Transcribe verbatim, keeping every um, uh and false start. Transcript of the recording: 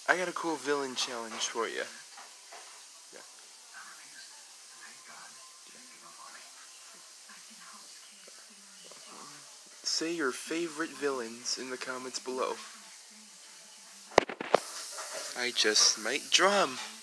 I got a cool villain challenge for you. Yeah. Say your favorite villains in the comments below. I just might draw 'em.